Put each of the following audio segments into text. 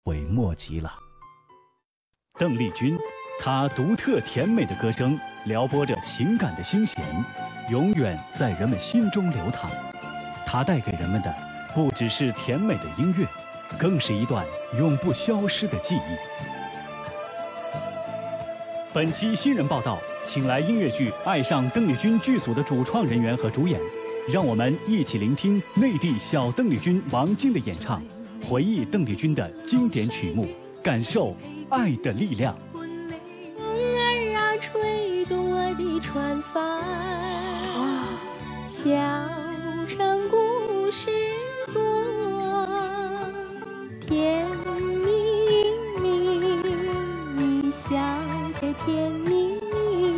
为莫及了。邓丽君，她独特甜美的歌声撩拨着情感的心弦，永远在人们心中流淌。她带给人们的不只是甜美的音乐，更是一段永不消失的记忆。本期新人报道，请来音乐剧《爱上邓丽君》剧组的主创人员和主演，让我们一起聆听内地小邓丽君王晶的演唱，回忆邓丽君的经典曲目，感受爱的力量。 风儿啊，吹动我的船帆，小城故事多，甜蜜蜜，你笑得甜蜜蜜。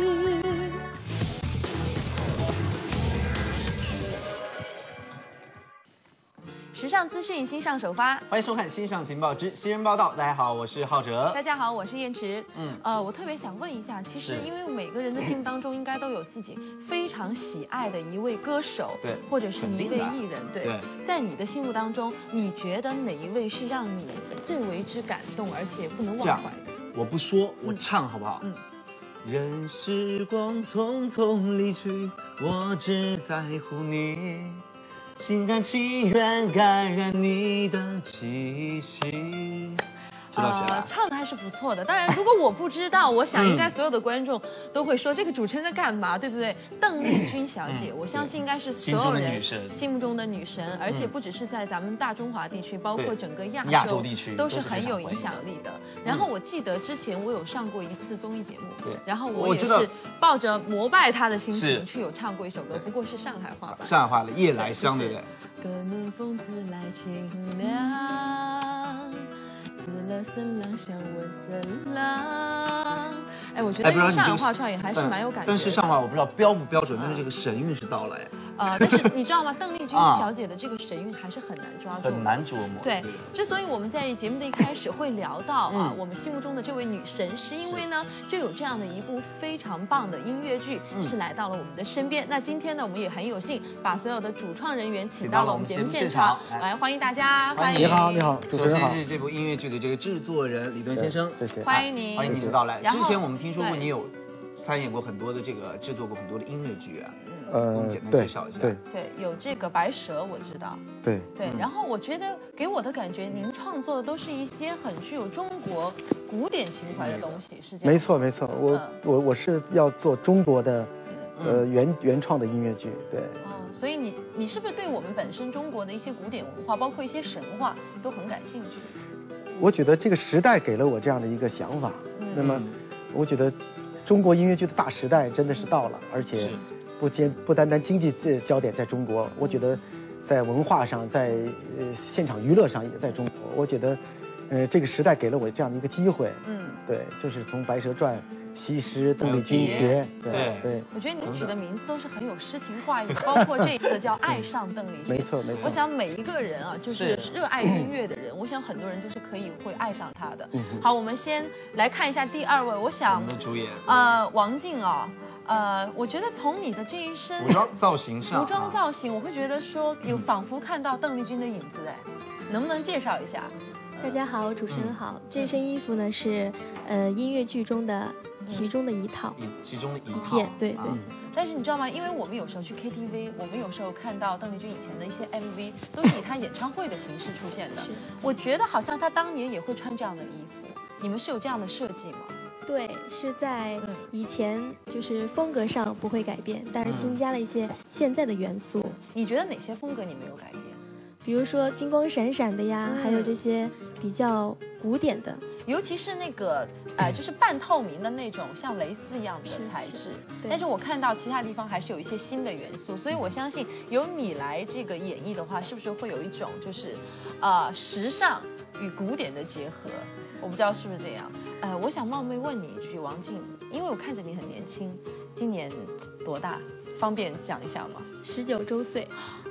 时尚资讯新上首发， 欢迎收看《新上情报之新人报道》。大家好，我是浩哲。 大家好，我是燕池。我特别想问一下，其实因为每个人的心目当中应该都有自己非常喜爱的一位歌手， 对， 或者是一位艺人，对。在你的心目当中，你觉得哪一位是让你最为之感动，而且不能忘怀的？ 我不说，我唱好不好？任时光匆匆离去，我只在乎你。心甘情愿感染你的气息。 唱的还是不错的。当然，如果我不知道，我想应该所有的观众都会说这个主持人在干嘛，对不对？邓丽君小姐，我相信应该是所有人心目中的女神，而且不只是在咱们大中华地区，包括整个亚洲地区都是很有影响力的。然后我记得之前我有上过一次综艺节目，然后我也是抱着膜拜她的心情去有唱过一首歌，不过是上海话版。 上海话的《夜来香》，对不对？ 隔门风自来清凉。自了森郎想问森郎，哎，我觉得用上海话唱也还是蛮有感觉的。 但是上海话我不知道标不标准，但是这个神韵是到了哎。 但是你知道吗？邓丽君小姐的这个神韵还是很难抓住， 很难琢磨。 对，之所以我们在节目的一开始会聊到我们心目中的这位女神，是因为呢，就有这样的一部非常棒的音乐剧是来到了我们的身边。那今天呢，我们也很有幸把所有的主创人员请到了我们节目现场，来欢迎大家，欢迎。 你好，你好，主持人好。 首先是这部音乐剧的这个制作人李敦先生， 谢谢， 欢迎您， 欢迎您的到来。之前我们听说过你有参演过很多的这个制作过很多的音乐剧啊。我们简单介绍一下。 对，有这个白蛇，我知道。 对。 然后我觉得给我的感觉，您创作的都是一些很具有中国古典情怀的东西，是这样。 没错，我是要做中国的，原创的音乐剧，对。 所以你是不是对我们本身中国的一些古典文化，包括一些神话，都很感兴趣？ 我觉得这个时代给了我这样的一个想法。那么，我觉得中国音乐剧的大时代真的是到了，而且。不单单经济焦点在中国，我觉得在文化上，在现场娱乐上也在中国。我觉得，这个时代给了我这样的一个机会。对，就是从《白蛇传》、西施、邓丽君、蝶，对。 我觉得您取的名字都是很有诗情画意，包括这一次叫《爱上邓丽君》。 没错。 我想每一个人啊，就是热爱音乐的人，我想很多人都是会爱上她的。好，我们先来看一下第二位，我想， 主演王静啊。我觉得从你的这一身服装造型， 我会觉得说有仿佛看到邓丽君的影子，哎，能不能介绍一下？ 大家好，主持人好。这身衣服呢是音乐剧中的其中的一套， 其中的一件，对。 但是你知道吗？因为我们有时候去 KTV， 我们有时候看到邓丽君以前的一些 MV， 都是以她演唱会的形式出现的。我觉得好像她当年也会穿这样的衣服，你们是有这样的设计吗？ 对，是在以前就是风格上不会改变，但是新加了一些现在的元素。 你觉得哪些风格你没有改变？ 比如说金光闪闪的呀，还有这些比较古典的， 尤其是那个就是半透明的那种像蕾丝一样的材质。但是我看到其他地方还是有一些新的元素，所以我相信由你来这个演绎的话，是不是会有一种就是时尚与古典的结合？我不知道是不是这样。我想冒昧问你一句，王静，因为我看着你很年轻，今年多大？方便讲一下吗 ？19周岁。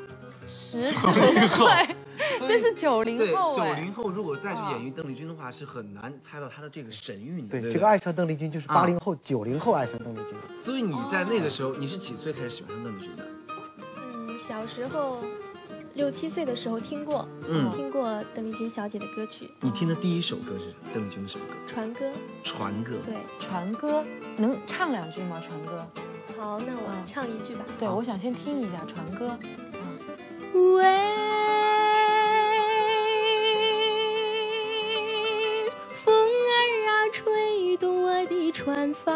19岁，这是90后。 对，90后如果再去演绎邓丽君的话，是很难猜到她的这个神韵的。 对，这个爱上邓丽君就是80后、90后爱上邓丽君。 所以你在那个时候，你是几岁开始喜欢上邓丽君的？ 小时候 6、7岁的时候听过，听过邓丽君小姐的歌曲。 你听的第一首歌是邓丽君的什么歌？ 船歌。 船歌。 对， 船歌能唱2句吗？船歌。 好，那我唱1句吧。 对，我想先听一下船歌。 喂，风儿啊，吹动我的船帆，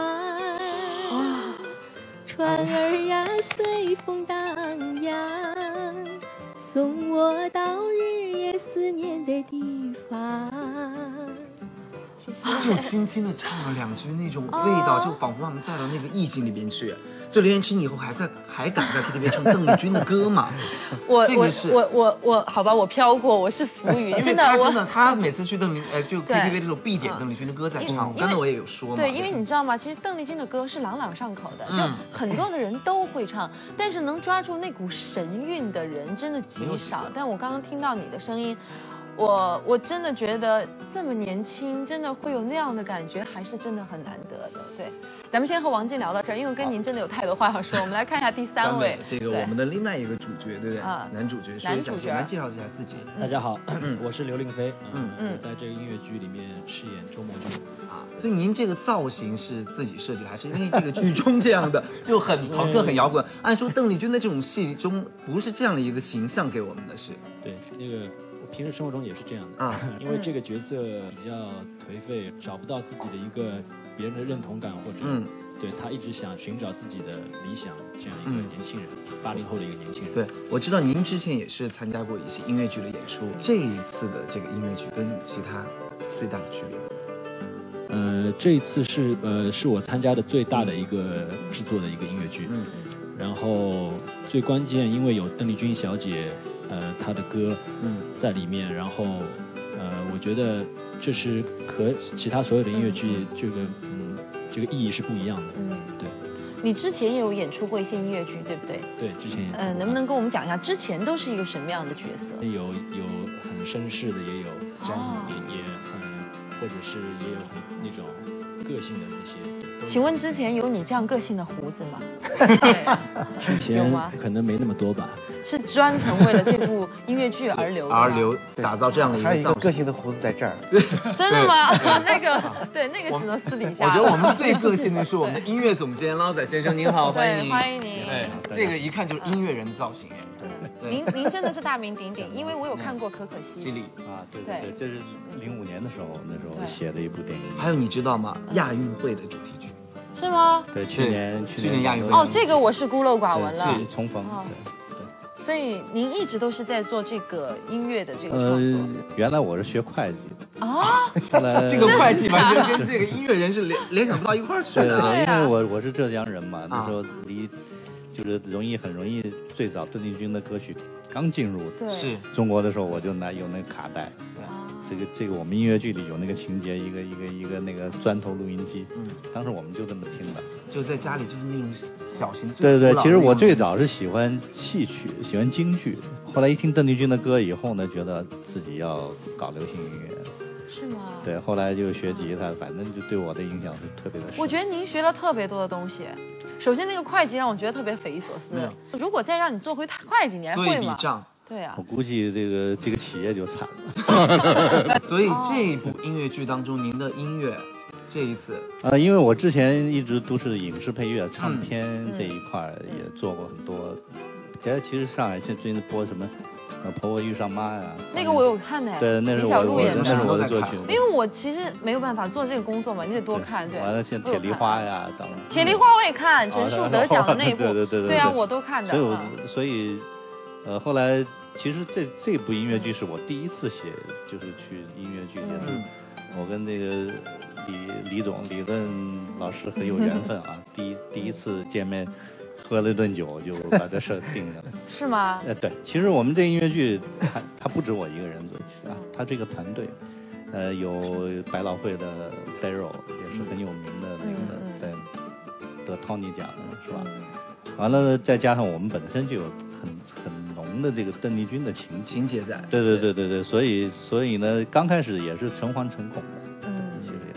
船儿呀，随风荡漾，送我到日夜思念的地方。谢谢。 就轻轻的唱了2句，那种味道就仿佛把我们带到那个意境里边去。所以刘延青以后还敢在 KTV 唱邓丽君的歌吗？ 我好吧，我飘过，我是浮云，真的他每次去就 KTV 这种必点邓丽君的歌在唱。刚才我也有说嘛。 对，因为你知道吗？其实邓丽君的歌是朗朗上口的，就很多的人都会唱，但是能抓住那股神韵的人真的极少。但我刚刚听到你的声音。我真的觉得这么年轻，真的会有那样的感觉，还是真的很难得的。对，咱们先和王晶聊到这儿，因为跟您真的有太多话要说。我们来看一下第3位， 这个我们的另外一个主角，对不对？男主角，说一下，简单介绍一下自己。 大家好，我是刘令飞，我在这个音乐剧里面饰演周墨君。 所以您这个造型是自己设计，还是因为这个剧中这样的就很朋克、很摇滚？按说邓丽君的这种戏中不是这样的一个形象给我们的是？ 对，那个。平时生活中也是这样的因为这个角色比较颓废，找不到自己的一个别人的认同感，或者对他一直想寻找自己的理想，这样一个年轻人，80后的一个年轻人。 对，我知道您之前也是参加过一些音乐剧的演出，这一次的这个音乐剧跟其他最大的区别在哪？ 这一次是我参加的最大的一个制作的一个音乐剧，然后最关键，因为有邓丽君小姐。他的歌在里面，然后我觉得这是和其他所有的音乐剧这个意义是不一样的。对。 你之前也有演出过一些音乐剧，对不对？ 对，之前。 能不能跟我们讲一下，之前都是一个什么样的角色？ 有很绅士的，也有也很，或者是也有很那种个性的那些。 请问之前有你这样个性的胡子吗？ 之前可能没那么多吧。 是专程为了这部音乐剧而留打造这样的一个还有一个个性的胡子在这儿。 真的吗？那个只能私底下。 我觉得我们最个性的是我们的音乐总监捞仔先生，您好，欢迎您。 欢迎您。 这个一看就是音乐人的造型。 对，您真的是大名鼎鼎，因为我有看过《可可西》。 对，这是05年的时候，那时候写的一部电影。 还有你知道吗？亚运会的主题曲。 是吗？ 对，去年亚运会。 哦，这个我是孤陋寡闻了。 是重逢。 所以您一直都是在做这个音乐的这个创作。 原来我是学会计的后来这个会计完全跟这个音乐人是联想不到一块儿去的。 对，因为我是浙江人嘛，那时候就是很容易，最早邓丽君的歌曲刚进入中国的时候，我就有那个卡带。这个我们音乐剧里有那个情节，一个那个砖头录音机，当时我们就这么听的， 就在家里就是那种小型。 对，其实我最早是喜欢戏曲，喜欢京剧，后来一听邓丽君的歌以后呢，觉得自己要搞流行音乐。 是吗？ 对，后来就学吉他，反正就对我的影响是特别的深。 我觉得您学了特别多的东西。首先那个会计让我觉得特别匪夷所思，如果再让你做回会计，你还会吗？对啊， 我估计这个企业就惨了。 所以这一部音乐剧当中，您的音乐这一次因为我之前一直都是影视配乐、唱片这一块也做过很多。其实上海现在最近播什么婆婆遇上妈呀， 那个我有看的。 对，那是我的作曲。 因为我其实没有办法做这个工作嘛，你得多看。对， 完了像铁梨花呀，当然铁梨花我也看，陈数得奖的那一部。 对啊，我都看的。 所以后来其实这部音乐剧是我第一次写，就是去音乐剧，也是我跟这个李论老师很有缘分啊，第一次见面。喝了一顿酒就把这事定下来。 是吗？ 对，其实我们这音乐剧它不止我一个人做它这个团队，有百老汇的 Daryl 也是很有名的那个在得 Tony 奖的是吧？完了再加上我们本身就有很浓的这个邓丽君的情节在。对，所以呢刚开始也是诚惶诚恐的。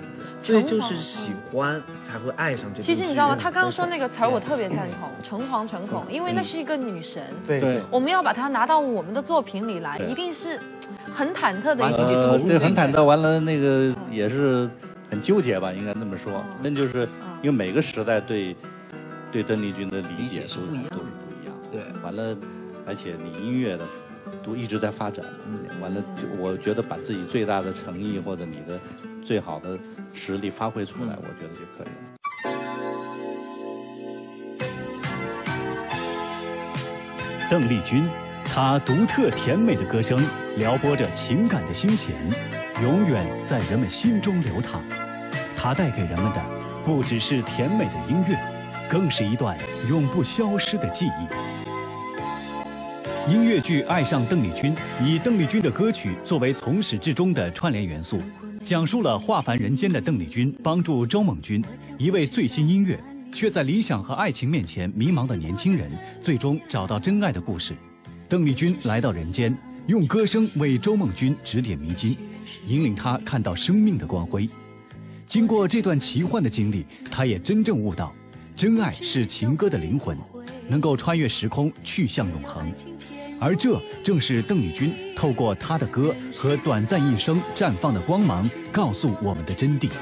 所以就是喜欢才会爱上这部剧。 其实你知道吗？他刚刚说那个词儿，我特别赞同，诚惶诚恐，因为那是一个女神。 对， 我们要把它拿到我们的作品里来，一定是很忐忑的一个。 对，很忐忑。完了，那个也是很纠结吧，应该这么说。那就是因为每个时代对邓丽君的理解都是不一样。对，完了，而且你音乐的都一直在发展。完了，就我觉得把自己最大的诚意或者你的最好的实力发挥出来，我觉得就可以了。邓丽君，她独特甜美的歌声撩拨着情感的心弦，永远在人们心中流淌。她带给人们的不只是甜美的音乐，更是一段永不消失的记忆。音乐剧《爱上邓丽君》以邓丽君的歌曲作为从始至终的串联元素，讲述了化凡人间的邓丽君帮助周梦君，一位醉心音乐却在理想和爱情面前迷茫的年轻人，最终找到真爱的故事。邓丽君来到人间，用歌声为周梦君指点迷津，引领她看到生命的光辉。经过这段奇幻的经历，她也真正悟到，真爱是情歌的灵魂，能够穿越时空，去向永恒。而这正是邓丽君透过她的歌和短暂一生绽放的光芒，告诉我们的真谛。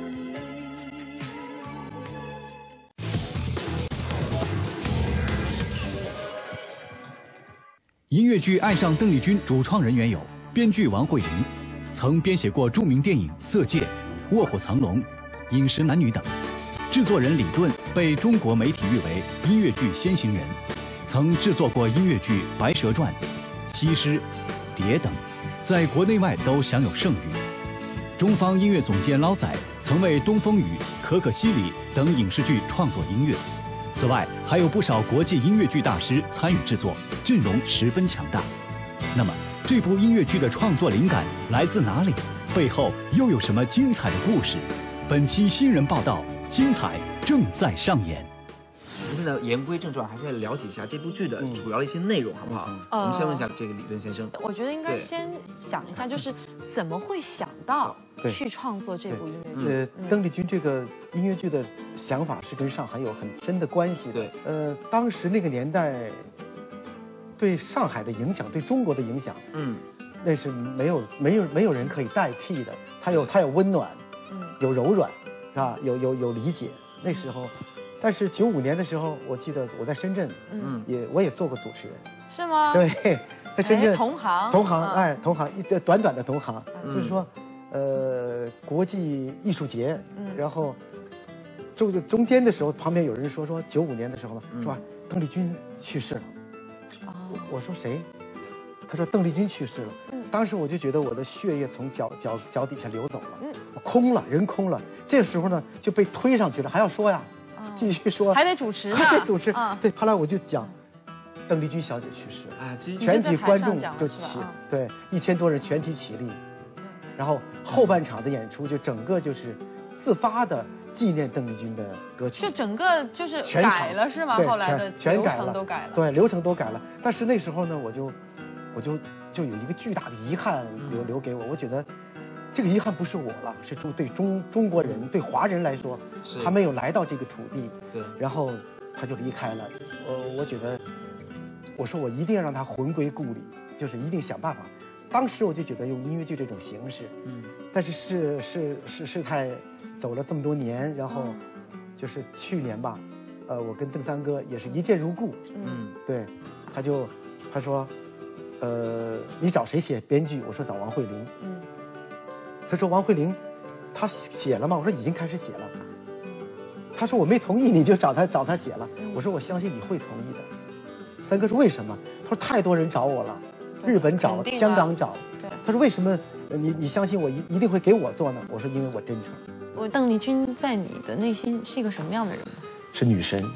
音乐剧《爱上邓丽君》主创人员有编剧王慧玲，曾编写过著名电影《色戒》《卧虎藏龙》《饮食男女》等。制作人李顿被中国媒体誉为音乐剧先行人，曾制作过音乐剧《白蛇传》《西施》《蝶》等，在国内外都享有盛誉。中方音乐总监捞仔曾为《东风雨》《可可西里》等影视剧创作音乐。此外，还有不少国际音乐剧大师参与制作，阵容十分强大。那么，这部音乐剧的创作灵感来自哪里？背后又有什么精彩的故事？本期新人报道，精彩正在上演。 现在言归正传，还是要了解一下这部剧的主要的一些内容，好不好？我们先问一下这个李顿先生。 我觉得应该先想一下，就是怎么会想到去创作这部音乐剧？ 邓丽君这个音乐剧的想法是跟上海有很深的关系的。对，当时那个年代对上海的影响，对中国的影响，那是没有人可以代替的。它有温暖，有柔软，是吧？有理解。那时候。但是95年的时候，我记得我在深圳，我也做过主持人， 是吗？ 对，在深圳同行， 同行，短的同行，就是说，国际艺术节，然后中间的时候，旁边有人说95年的时候是吧？邓丽君去世了，我说谁？他说邓丽君去世了，当时我就觉得我的血液从脚底下流走了，空了，人空了。这时候呢，就被推上去了，还要说呀。继续说， 还得主持呢， 还得主持。对，后来我就讲，邓丽君小姐去世啊，全体观众就对1000多人全体起立，然后后半场的演出就整个就是自发的纪念邓丽君的歌曲， 就整个就是改了是吗？后来的全改了， 都改了， 对，流程都改了。但是那时候呢，我就有一个巨大的遗憾留给我，我觉得。这个遗憾不是我了，是对中国人对华人来说，他没有来到这个土地，对，然后他就离开了。我觉得，我说我一定要让他魂归故里，就是一定想办法。当时我就觉得用音乐剧这种形式，但是事态走了这么多年，然后就是去年吧，我跟邓三哥也是一见如故，对，他说，你找谁写编剧？我说找王慧玲，他说王慧玲，他写了吗？我说已经开始写了。他说我没同意，你就找他写了。我说我相信你会同意的。三哥说为什么？他说太多人找我了，日本找，香港找。他说为什么你相信我一定会给我做呢？我说因为我真诚。 邓丽君在你的内心是一个什么样的人呢？ 是女神，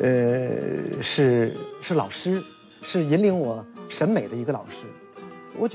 是老师，是引领我审美的一个老师。我觉得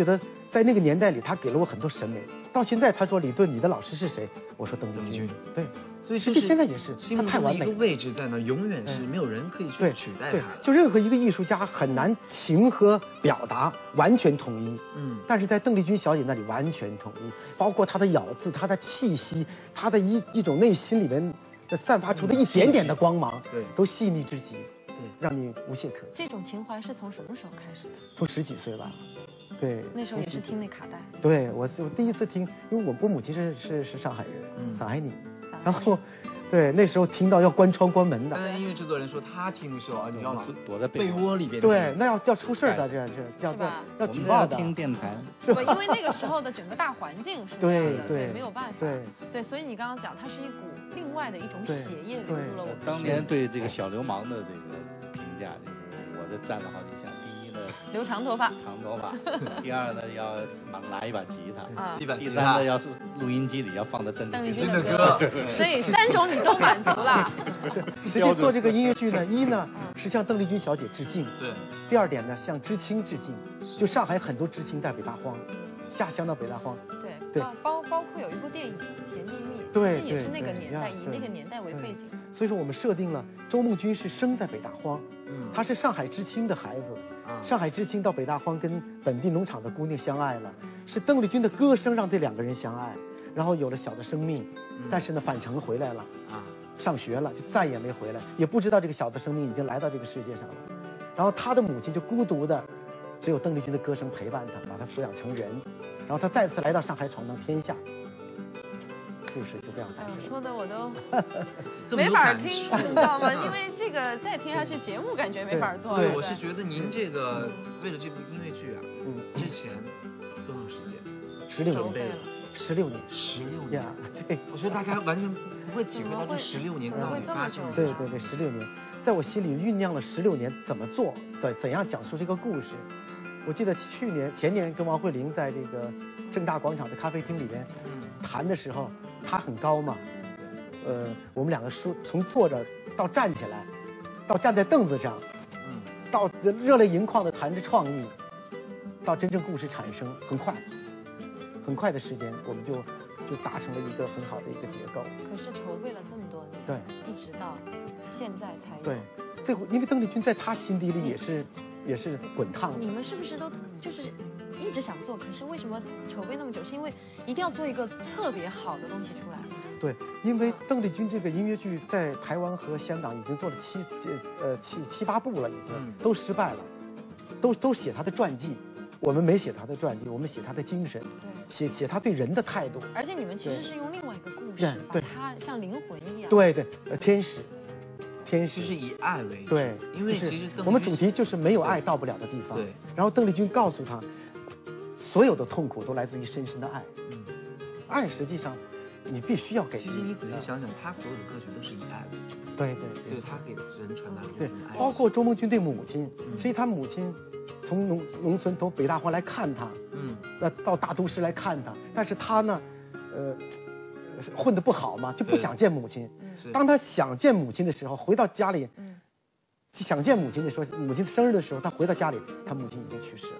在那个年代里，他给了我很多审美。到现在他说李顿，你的老师是谁？我说邓丽君。对， 所以其实现在也是， 他太完美， 一个位置在那，永远是没有人可以去取代他的。 就任何一个艺术家很难情和表达完全统一，但是在邓丽君小姐那里完全统一，包括她的咬字、她的气息、她的一种内心里面的散发出的一点点的光芒， 对， 都细腻至极，对，让你无懈可击。 这种情怀是从什么时候开始的？ 从10几岁吧。对， 那时候也是听那卡带。 对，我第一次听，因为我母亲是上海人，上海你，然后，对，那时候听到要关窗关门的。 刚才音乐制作人说他听的时候啊，你知道吗？ 躲在被窝里边。 对，那要出事的，这要举报的。 听电台， 是吧？因为那个时候的整个大环境是那样的，对，没有办法。对，所以你刚刚讲，它是一股另外的一种血液流入了我。 当年对这个小流氓的这个评价，就是我这占了好几项。 留长头发， 第二呢，要拿一把吉他， 第三呢，要录音机里要放的邓丽君的歌，所以3种你都满足了。 实际做这个音乐剧呢，一呢是向邓丽君小姐致敬， 对； 第二点呢，向知青致敬，就上海很多知青在北大荒，下乡到北大荒， 对，包括有一部电影《甜蜜蜜》， 对， 也是那个年代，以那个年代为背景。 所以说我们设定了周梦君是生在北大荒，她是上海知青的孩子。上海知青到北大荒跟本地农场的姑娘相爱了，是邓丽君的歌声让这2个人相爱，然后有了小的生命，但是呢返程回来了，上学了就再也没回来，也不知道这个小的生命已经来到这个世界上了。然后他的母亲就孤独的，只有邓丽君的歌声陪伴他，把他抚养成人。然后他再次来到上海闯荡天下，故事就这样发生。 说的我都没法听，你知道吗？因为这个再听下去，节目感觉没法做。 对，我是觉得您这个为了这部音乐剧啊，之前多长时间 ？16年，16年 ，16年。 对， 我觉得大家完全不会体会到这16年到底发生了。 对，16年，在我心里酝酿了16年，怎么做，怎样讲述这个故事。我记得前年跟王慧玲在这个正大广场的咖啡厅里面谈的时候，她很高嘛，我们2个从坐着到站起来，到站在凳子上，到热泪盈眶的谈着创意，到真正故事产生，很快的时间，我们就达成了一个很好的一个结构。 可是筹备了这么多年， 对， 一直到现在才有。 对，这个因为邓丽君在她心底里也是滚烫的。 你们是不是都就是一直想做，可是为什么筹备那么久？是因为一定要做一个特别好的东西出来？ 对，因为邓丽君这个音乐剧在台湾和香港已经做了七八部了，已经都失败了，都写她的传记。我们没写她的传记，我们写她的精神，写她对人的态度。 而且你们其实是用另外一个故事，把它像灵魂一样。 对，天使就是以爱为主。 对， 因为其实我们主题就是没有爱到不了的地方。 对。 然后邓丽君告诉他，所有的痛苦都来自于深深的爱。爱实际上你必须要给。 其实你仔细想想，他所有的歌曲都是以爱为主。 对， 他给人传达对，包括周梦君对母亲，所以他母亲从农村从北大荒来看他，那到大都市来看他，但是他呢，混得不好嘛，就不想见母亲。当他想见母亲的时候，回到家里，想见母亲的时候，母亲生日的时候，他回到家里，他母亲已经去世了。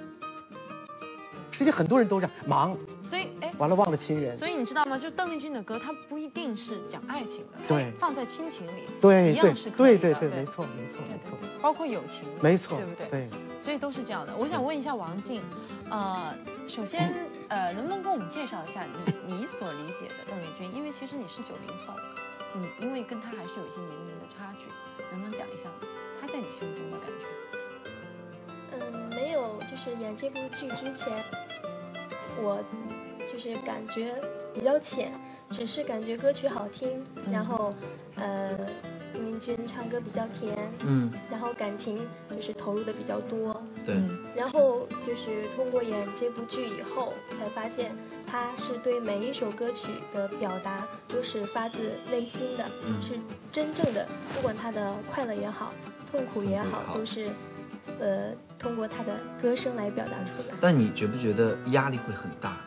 实际很多人都是忙， 所以完了忘了亲人。 所以你知道吗？就邓丽君的歌，它不一定是讲爱情的， 对， 放在亲情里， 对， 一样是可以的， 对，没错， 包括友情， 没错， 对不对？ 对， 所以都是这样的。我想问一下王静，首先，能不能跟我们介绍一下你所理解的邓丽君？因为其实你是90后，因为跟她还是有一些年龄的差距，能不能讲一下她在你心目中的感觉？ 没有，就是演这部剧之前，我就是感觉比较浅，只是感觉歌曲好听，然后邓丽君唱歌比较甜，然后感情就是投入的比较多， 对， 然后就是通过演这部剧以后，才发现她是对每一首歌曲的表达都是发自内心的，是真正的，不管她的快乐也好，痛苦也好，都是通过她的歌声来表达出来。 但你觉不觉得压力会很大？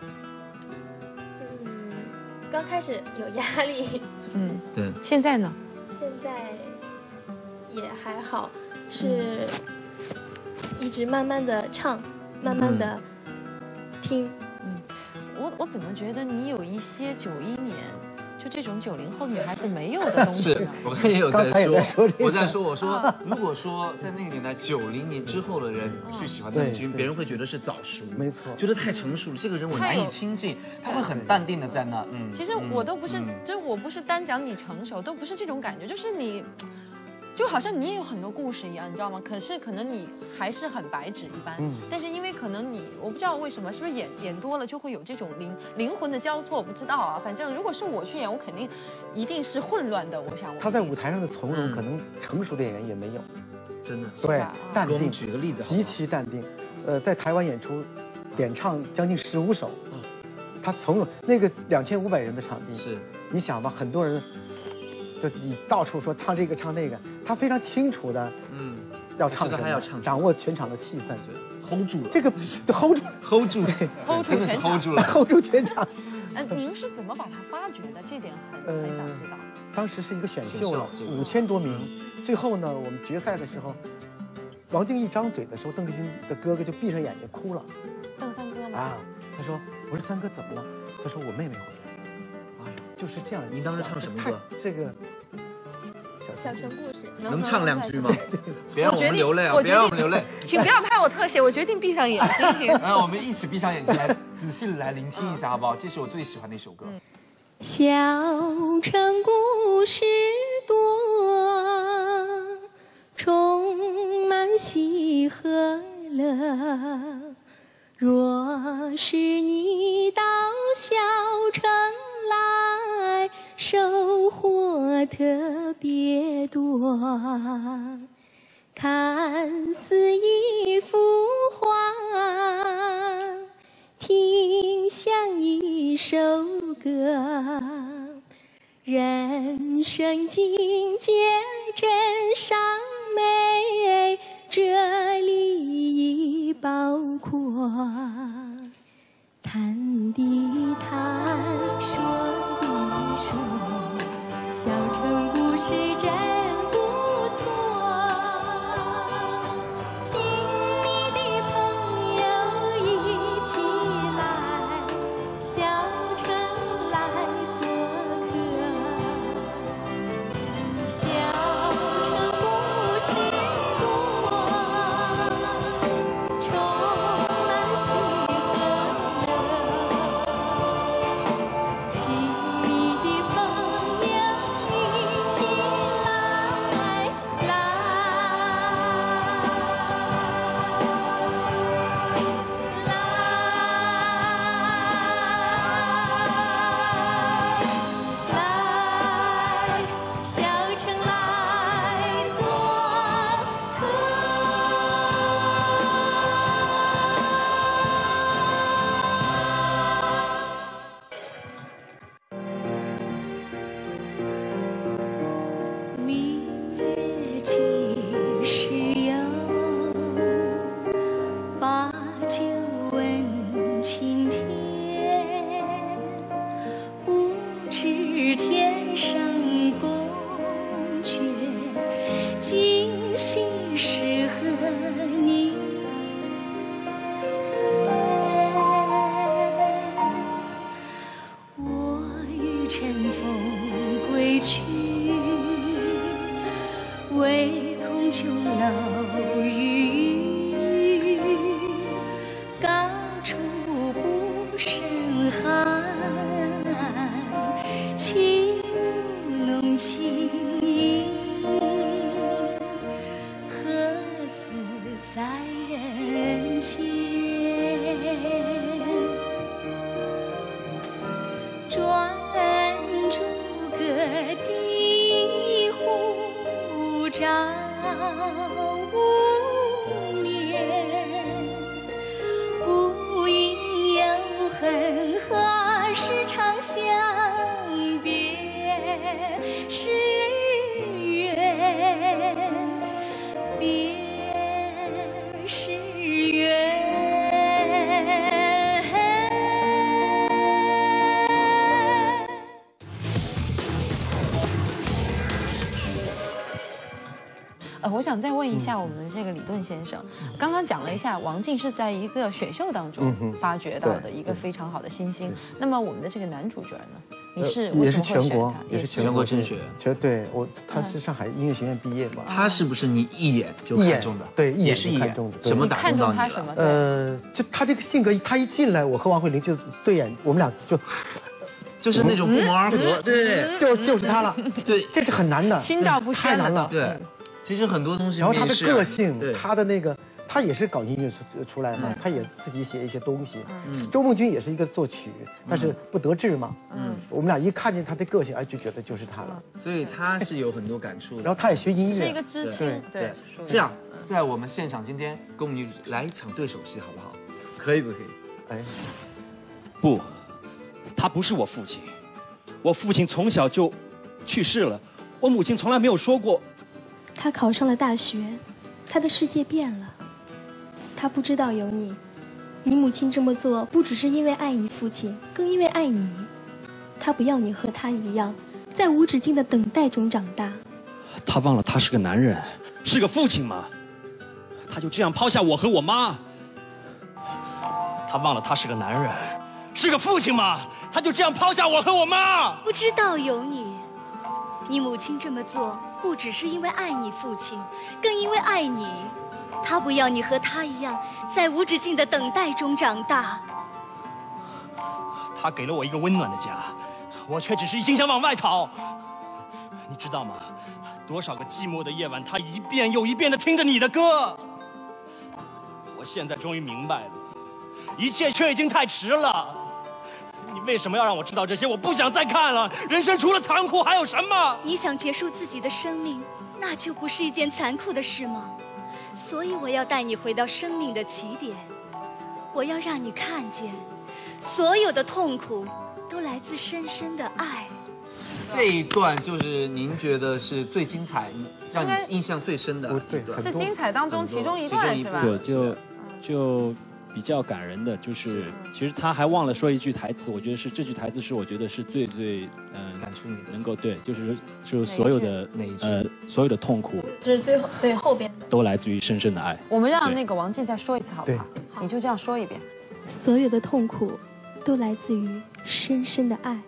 刚开始有压力， 对。 现在呢？ 现在也还好，是一直慢慢的唱，慢慢的听。 我怎么觉得你有一些91年就这种90后女孩子没有的东西是呢？ 我刚才也有在说，我说啊如果说在那个年代90年之后的人去喜欢邓丽君，别人会觉得是早熟， 没错， 觉得太成熟了，这个人我难以亲近，他会很淡定的在那。 其实我都不是，就我不是单讲你成熟，都不是这种感觉，就是你。就好像你也有很多故事一样，你知道吗？可能你还是很白纸一般，但是因为可能你，我不知道为什么，是不是演多了就会有这种灵魂的交错？我不知道啊。反正如果是我去演，我肯定一定是混乱的。我想他在舞台上的从容，可能成熟的演员也没有， 真的对，淡定。 举个例子， 极其淡定。在台湾演出，点唱将近15首，他从容。那个2500人的场地， 是， 你想吧，很多人。就你到处说唱这个唱那个，他非常清楚的，要唱什么，掌握全场的气氛 ，hold 住了。 这个 hold 住 ，hold 住了 ，hold 住全场。 您是怎么把它发掘的？这点很想知道。 当时是一个选秀了，5000多名，最后呢，我们决赛的时候，王静一张嘴的时候，邓丽君的哥哥就闭上眼睛哭了。 邓三哥吗？ 啊，他说：“我说三哥怎么了？”他说：“我妹妹回来。”就是这样。 您当时唱什么歌？ 这个小城故事， 能唱2句吗？别让我们流泪啊！别让我们流泪， 请不要拍我特写，我决定闭上眼睛。 然后我们一起闭上眼睛来仔细来聆听一下，好不好？这是我最喜欢的一首歌。 小城故事多，充满喜和乐。若是你到小城来，收获特别多，看似一幅画，听像一首歌，人生境界真善美，这里已包括。谈的谈，说的说，小城故事真不错。请你的朋友一起来，小城来做客。小城故事多，充满喜和乐。请你的朋友一起来，小城来做客。明月几时有？把酒问青天。不知天上宫阙，今夕是何年？我欲乘风归去，唯恐琼楼玉宇，高处不胜寒。情浓情意，何似在人间？专诸葛地湖照无眠，无因有恨，何时长相别时圆，别时圆。 我想再问一下我们这个李顿先生，刚刚讲了一下王静是在一个选秀当中发掘到的一个非常好的新星，那么我们的这个男主角呢？你是也是全国， 也是全国甄选， 对他是上海音乐学院毕业嘛。 他是不是你一眼就看中的？ 对， 也是一眼中的。什么打动到你了？ 就他这个性格，他一进来，我和王慧玲就对眼，我们俩就是那种不谋而合，对， 就是他了， 对， 这是很难的， 心照不宣， 太难了， 对。其实很多东西， 然后他的个性，他的那个。他也是搞音乐出来嘛，他也自己写一些东西。周梦君也是一个作曲，但是不得志嘛。我们俩一看见他的个性，就觉得就是他了。 所以他是有很多感触的。 然后他也学音乐， 是一个知青。对， 这样，在我们现场今天跟我们来一场对手戏，好不好？可以不可以？ 不，他不是我父亲。我父亲从小就去世了，我母亲从来没有说过。 他考上了大学，他的世界变了。他不知道有你，你母亲这么做不只是因为爱你父亲，更因为爱你。他不要你和他一样，在无止境的等待中长大。 他忘了他是个男人，是个父亲吗？他就这样抛下我和我妈。他忘了他是个男人，是个父亲吗？他就这样抛下我和我妈。 不知道有你，你母亲这么做不只是因为爱你父亲，更因为爱你。他不要你和他一样，在无止境的等待中长大。 他给了我一个温暖的家，我却只是一心想往外逃。你知道吗？多少个寂寞的夜晚，他一遍又一遍地听着你的歌。我现在终于明白了，一切却已经太迟了。你为什么要让我知道这些？我不想再看了。人生除了残酷还有什么？ 你想结束自己的生命，那就不是一件残酷的事吗？所以我要带你回到生命的起点，我要让你看见，所有的痛苦都来自深深的爱。 这一段就是您觉得是最精彩，让你印象最深的一段， 是精彩当中其中一段是吧？ 对，就比较感人的，就是其实他还忘了说一句台词，我觉得是这句台词是我觉得是最感触你的， 能够对，就是所有的所有的痛苦， 这是最后边的， 都来自于深深的爱。 我们让那个王静再说一次好不好？你就这样说一遍， 所有的痛苦都来自于深深的爱。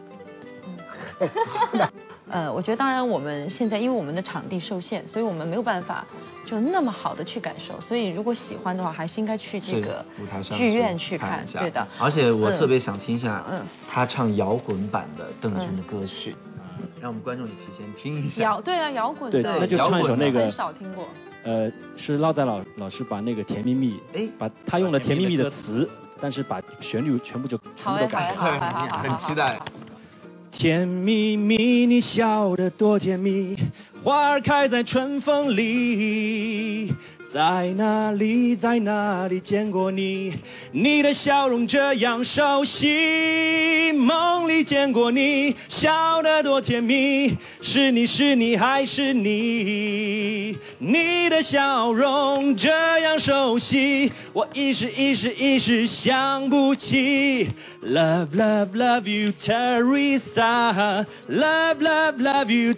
我觉得当然我们现在因为我们的场地受限，所以我们没有办法就那么好的去感受，所以如果喜欢的话，还是应该去这个舞台上剧院去看。对的， 而且我特别想听一下他唱摇滚版的邓丽君的歌曲，让我们观众也提前听一下。 对啊，摇滚对，那就唱一首那个很少听过。 是捞仔老师把那个甜蜜蜜，把他用了甜蜜蜜的词，但是把旋律全部都改了， 很期待。 甜蜜蜜，你笑得多甜蜜，花儿开在春风里，在哪里，在哪里见过你？你的笑容这样熟悉，梦里见过你，笑得多甜蜜，是你是你还是你？你的笑容这样熟悉，我一时想不起。Love, love, love you, Teresa. Love, love, love you,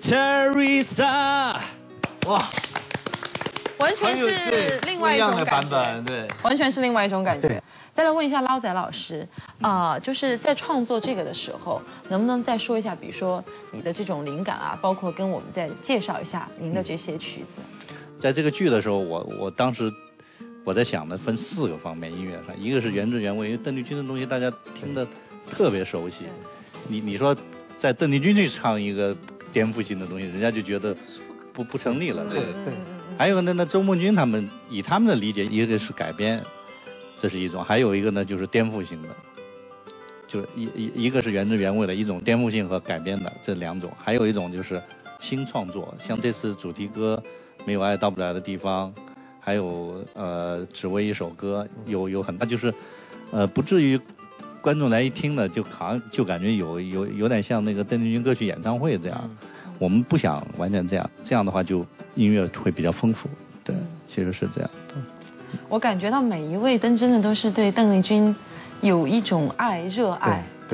Teresa. 哇， 完全是另外一种版本，对， 完全是另外一种感觉。再来问一下捞仔老师，就是在创作这个的时候，能不能再说一下，比如说你的这种灵感啊，包括跟我们再介绍一下您的这些曲子？ 在这个剧的时候，我当时我在想的分4个方面，音乐上，一个是原汁原味，因为邓丽君的东西大家听得特别熟悉。你说在邓丽君去唱一个颠覆性的东西，人家就觉得不成立了。对。还有呢，那周梦君他们以他们的理解，一个是改编，这是一种；还有一个呢就是颠覆性的，就一个是原汁原味的一种颠覆性和改编的这2种，还有一种就是新创作，像这次主题歌《没有爱到不了的地方》。还有只为一首歌，有很大就是不至于观众来一听呢，就感觉有点像那个邓丽君歌曲演唱会这样。我们不想完全这样，这样的话就音乐会比较丰富。对，其实是这样的。 我感觉到每一位真的都是对邓丽君有一种热爱。对，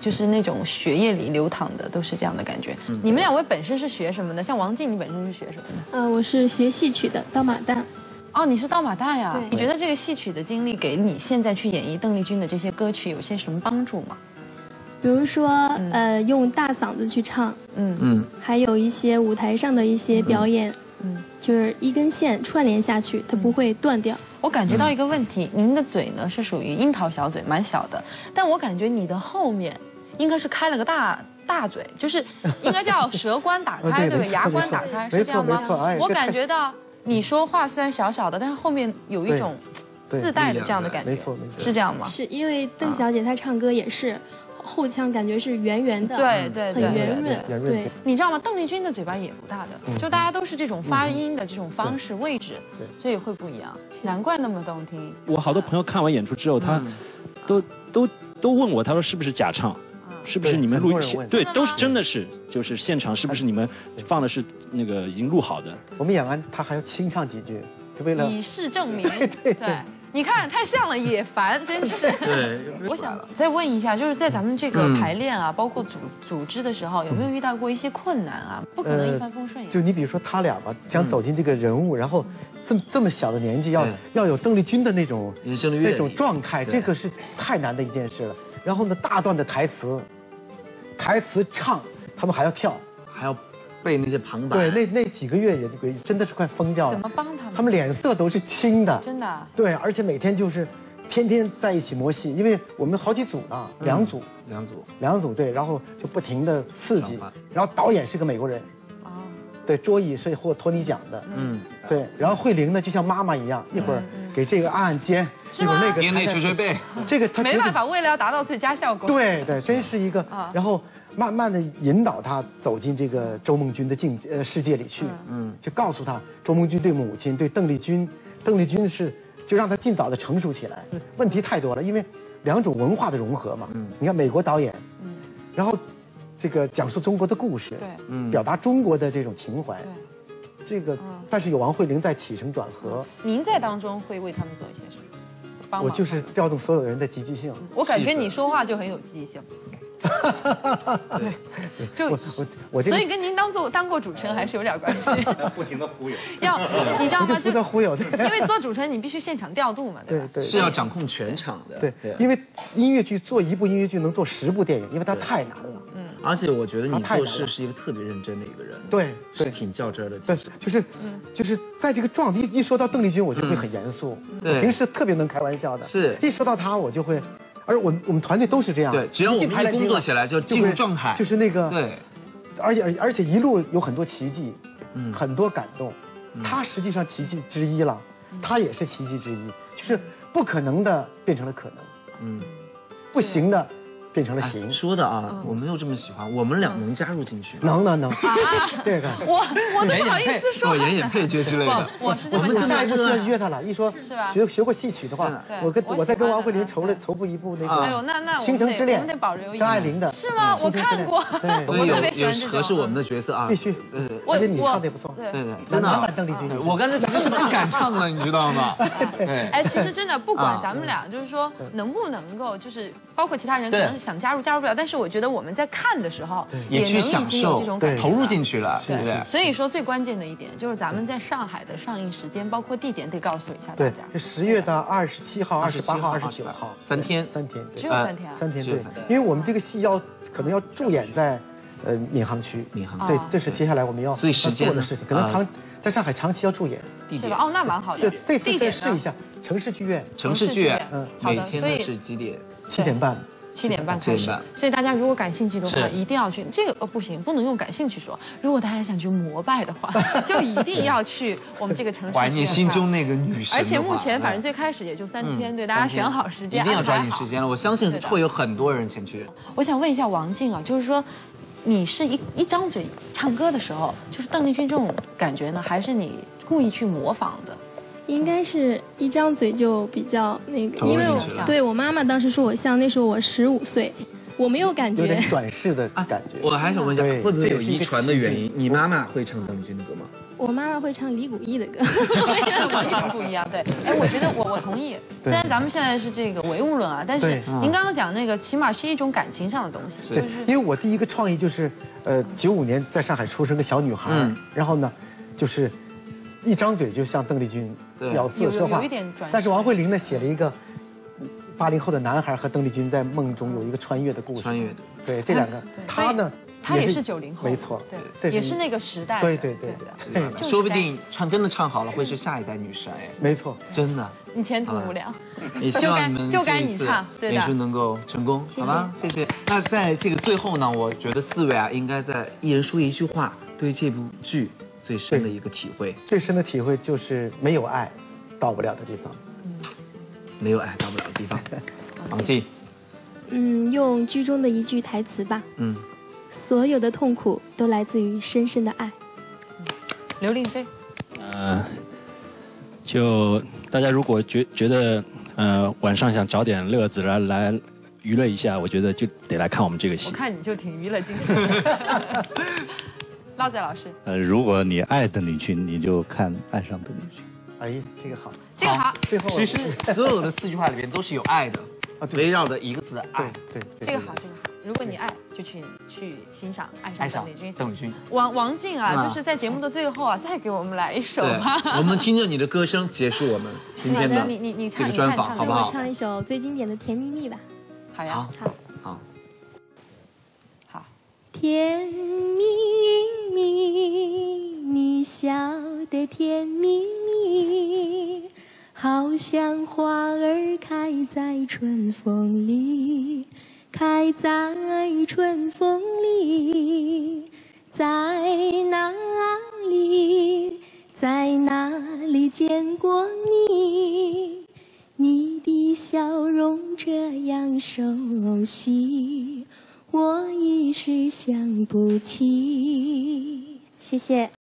就是那种血液里流淌的，都是这样的感觉。你们两位本身是学什么的？像王静，你本身是学什么的？ 我是学戏曲的，刀马旦。 哦，你是刀马旦呀？ 对。 你觉得这个戏曲的经历给你现在去演绎邓丽君的这些歌曲有些什么帮助吗？ 比如说，用大嗓子去唱，还有一些舞台上的一些表演，就是一根线串联下去，它不会断掉。 我感觉到一个问题，您的嘴呢是属于樱桃小嘴，蛮小的，但我感觉你的后面应该是开了个大嘴，就是应该叫舌关打开，对吧？牙关打开，是这样吗？我感觉到你说话虽然小小的，但是后面有一种自带的这样的感觉， 没错， 是这样吗？ 是因为邓小姐她唱歌也是。后腔感觉是圆圆的， 对， 很圆润。对， 你知道吗？邓丽君的嘴巴也不大的，就大家都是这种发音的这种方式位置，所以会不一样。难怪那么动听。 我好多朋友看完演出之后，他都问我，他说是不是假唱？是不是你们录对，都是真的是，就是现场是不是你们放的是那个已经录好的？ 我们演完他还要清唱几句，就为了以示证明。对。你看，太像了，也烦，真是。 对， 我想再问一下，就是在咱们这个排练啊，包括组织的时候，有没有遇到过一些困难啊？不可能一帆风顺呀。 就你比如说他俩吧，想走进这个人物，然后这么小的年纪，要有邓丽君的那种状态，这个是太难的一件事了。然后呢，大段的台词唱，他们还要跳， 还要背那些旁白。 对，那几个月也真的是快疯掉了。 怎么帮他们？ 他们脸色都是青的， 真的。 对，而且每天就是天天在一起磨戏，因为我们好几组呢，两组对，然后就不停的刺激，然后导演是个美国人，对，桌椅是获托尼奖的，对，然后慧玲呢就像妈妈一样，一会儿给这个按肩，一会儿那个捶背， 这个他没办法，为了要达到最佳效果， 对，真是一个，然后慢慢的引导他走进这个周梦君的世界里去，就告诉他周梦君对母亲对邓丽君是就让他尽早的成熟起来，问题太多了，因为两种文化的融合嘛，你看美国导演，然后这个讲述中国的故事，表达中国的这种情怀，这个但是有王慧玲在起承转合， 您在当中会为他们做一些什么？ 我就是调动所有人的积极性， 我感觉你说话就很有积极性。对，就所以跟您当过主持人还是有点关系。 不停的忽悠， 你知道吗？ 就忽悠， 因为做主持人你必须现场调度嘛，对吧？ 对， 是要掌控全场的。 对，因为音乐剧做一部音乐剧能做10部电影，因为它太难了。 而且我觉得你做事是一个特别认真的一个人。 对， 是挺较真的。 对，就是在这个状态一说到邓丽君，我就会很严肃。我平时特别能开玩笑的， 是一说到她我就会。而我们团队都是这样， 对，只要我们一工作起来就进入状态， 就是那个对， 而且一路有很多奇迹，很多感动，他实际上奇迹之一了，他也是奇迹之一，就是不可能的变成了可能，不行的变成了行。 说的啊，我没有这么喜欢，我们俩能加入进去， 能，这个我都不好意思说， 演演配角之类的， 我是这么下一步是要约他了，一说学过戏曲的话，我再跟王慧玲筹部一部那个， 哎呦，那倾城之恋， 我们得保留张爱玲的， 是吗？我看过，我特别喜欢这种合适我们的角色啊， 必须，而且你唱的也不错， 对，真的， 邓丽君， 我刚才其实是不敢唱的，你知道吗？ 哎，其实真的不管咱们俩，就是说能不能够，就是包括其他人可能想加入不了，但是我觉得我们在看的时候也去享受， 这种感觉， 投入进去了，对不对？ 所以说最关键的一点就是咱们在上海的上映时间，包括地点得告诉一下大家。 对，10月的27号、28号、29号 ，3天， 只有3天啊 ，3天对，因为我们这个戏可能要驻演在闵行区，对，这是接下来我们要做的事情，可能在上海长期要驻演， 是吧？哦，那蛮好的。 这次再试一下城市剧院， 每天的是几点 ？7点半。 7点半开始，所以大家如果感兴趣的话，一定要去。这个不行，不能用感兴趣说。如果大家想去膜拜的话，就一定要去我们这个城市。 怀念心中那个女神。 而且目前反正最开始也就3天，对，大家选好时间， 一定要抓紧时间了。我相信会有很多人前去。 我想问一下王静啊，就是说，你是一张嘴唱歌的时候，就是邓丽君这种感觉呢，还是你故意去模仿的？ 应该是一张嘴就比较那个，因为我妈妈当时说我像，那时候我15岁，我没有感觉， 有点转世的感觉。 我还想问一下，会不会有遗传的原因？你妈妈会唱邓丽君的歌吗？ 我妈妈会唱李谷一的歌， 完全不一样。对，哎，我觉得我同意。虽然咱们现在是这个唯物论啊，但是您刚刚讲那个，起码是一种感情上的东西。 对，因为我第一个创意就是，95年在上海出生个小女孩，然后呢，就是一张嘴就向邓丽君咬字说话，但是王慧玲呢写了一个80后的男孩和邓丽君在梦中有一个穿越的故事。穿越的。对，这两个，他呢。 他也是90后， 没错， 对，也是那个时代。 对， 说不定真的唱好了，会是下一代女神。 没错， 真的。 你前途无量， 也希望你们就该你唱，对的， 演出能够成功，好吧？谢谢。那在这个最后呢，我觉得4位啊，应该在一人说一句话，对这部剧最深的一个体会。 最深的体会就是没有爱，到不了的地方。 没有爱到不了的地方。王静。 用剧中的一句台词吧。所有的痛苦都来自于深深的爱。 刘令飞， 就大家如果觉得晚上想找点乐子来娱乐一下，我觉得就得来看我们这个戏。 我看你就挺娱乐精神的。拉仔老师， 如果你爱邓丽君，你就看《爱上邓丽君》。 哎，这个好， 这个好。 最后， 其实所有的4句话里边都是有爱的，围绕着一个字爱。 对， 这个好，这个好。如果你爱，就去欣赏《爱上邓丽君》。王静啊，就是在节目的最后啊，再给我们来一首吧。 我们听着你的歌声结束我们今天的这个专访，好不好？ 我唱一首最经典的《甜蜜蜜》吧。 好呀， 好。甜蜜蜜，你笑得甜蜜蜜，好像花儿开在春风里。开在春风里，在哪里，在哪里见过你？你的笑容这样熟悉，我一时想不起。谢谢。